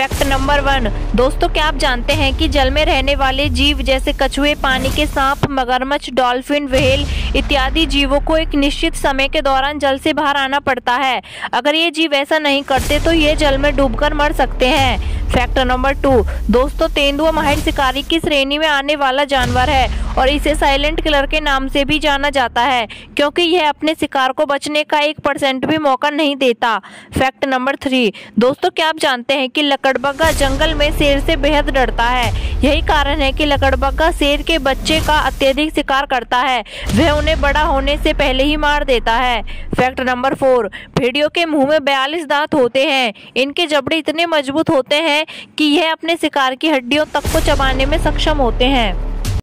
Fact number 1। दोस्तों, क्या आप जानते हैं कि जल में रहने वाले जीव जैसे कछुए, पानी के सांप, मगरमच्छ, डॉल्फिन, व्हेल इत्यादि जीवों को एक निश्चित समय के दौरान जल से बाहर आना पड़ता है। अगर ये जीव ऐसा नहीं करते तो ये जल में डूबकर मर सकते हैं। Fact number 2। दोस्तों, तेंदुआ माहिर शिकारी की श्रेणी में आने वाला जानवर है और इसे साइलेंट किलर के नाम से भी जाना जाता है, क्योंकि यह अपने शिकार को बचने का 1% भी मौका नहीं देता। Fact number 3। दोस्तों, क्या आप जानते हैं कि लकड़बग्गा जंगल में शेर से बेहद डरता है। यही कारण है कि लकड़बग्गा शेर के बच्चे का अत्यधिक शिकार करता है, वह उन्हें बड़ा होने से पहले ही मार देता है। Fact number 4। भेड़ियों के मुंह में 42 दांत होते हैं। इनके जबड़े इतने मजबूत होते हैं कि यह अपने शिकार की हड्डियों तक को चबाने में सक्षम होते हैं।